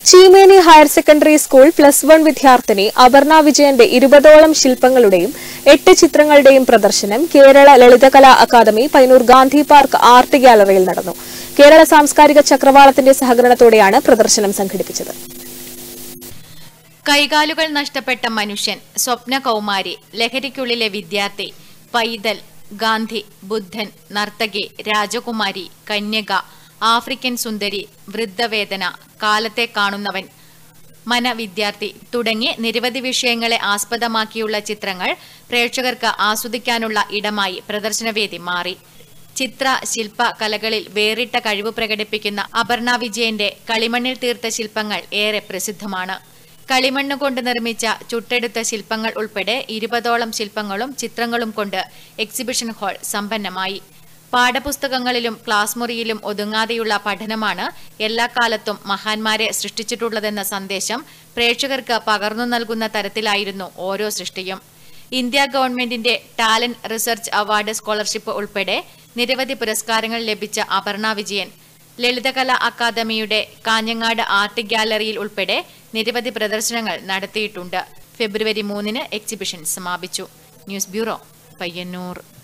Cheemeni higher secondary school +1 വിദ്യാർത്ഥിനി അപർണ വിജയന്റെ 20ഓളം ശില്പങ്ങളുടെയും 8 ചിത്രങ്ങളുടെയും പ്രദർശനം കേരള ലളിതകലാ അക്കാദമി പയ്യന്നൂർ ഗാന്ധി പാർക്ക് ആർട്ട് ഗ്യാലറിയിൽ നടന്നു. കേരള സാംസ്കാരിക ചക്രവാളത്തിന്റെ സഹകരണത്തോടെയാണ് പ്രദർശനം സംഘടിപ്പിച്ചത്. കൈകാലുകൾ നഷ്ടപ്പെട്ട മനുഷ്യൻ, സ്വപ്ന കൗമാരി, ലഹരിക്കുള്ളിലെ വിദ്യാർത്ഥി, പൈതൽ, ഗാന്ധി, ബുദ്ധൻ, നർത്തകി, രാജകുമാരി, കന്യക, ആഫ്രിക്കൻ സുന്ദരി, വൃദ്ധവേദന, കാലത്തെ കാണുന്നവൻ, മനവിദ്യാർത്ഥി തുടങ്ങി നിരവധി വിഷയങ്ങളെ ആസ്പദമാക്കിയുള്ള ചിത്രങ്ങൾ പ്രേക്ഷകർക്ക് ആസ്വദിക്കാനുള്ള ഇടമായി പ്രദർശനവേദി മാറി. ചിത്ര ശില്പ കലകളിൽ വേറിട്ട കഴിവ് പ്രകടിപ്പിക്കുന്ന അപർണ വിജയന്റെ കളിമണ്ണിൽ തീർത്ത ശില്പങ്ങൾ ഏറെ പ്രസിദ്ധമാണ്. കളിമണ്ണ് കൊണ്ട് നിർമ്മിച്ച ചുട്ടെടുത്ത ശില്പങ്ങൾ ഉൾപ്പെടെ 20ഓളം ശില്പങ്ങളും ചിത്രങ്ങളും കൊണ്ട് എക്സിബിഷൻ ഹാൾ സമ്പന്നമായി. പാഠപുസ്തകങ്ങളിലും ക്ലാസ് മുറിയിലും ഒതുങ്ങാതെയുള്ള പഠനമാണ് എല്ലാ കാലത്തും മഹാന്മാരെ സൃഷ്ടിച്ചിട്ടുള്ളതെന്ന സന്ദേശം പ്രേക്ഷകർക്ക് പകർന്നു നൽകുന്ന തരത്തിലായിരുന്നു ഓരോ സൃഷ്ടിയും. ഇന്ത്യ ഗവൺമെന്റിന്റെ ടാലന്റ് റിസർച്ച് അവാർഡ് സ്കോളർഷിപ്പ് ഉൾപ്പെടെ നിരവധി പുരസ്കാരങ്ങൾ ലഭിച്ച അപർണ വിജയൻ ലളിതകലാ അക്കാദമിയുടെ കാഞ്ഞങ്ങാട് ആർട്ട് ഗ്യാലറിയിൽ ഉൾപ്പെടെ നിരവധി പ്രദർശനങ്ങൾ നടത്തിയിട്ടുണ്ട്. ഫെബ്രുവരി 3 എക്സിബിഷൻ സമാപിച്ചു. News bureau, Payyanur.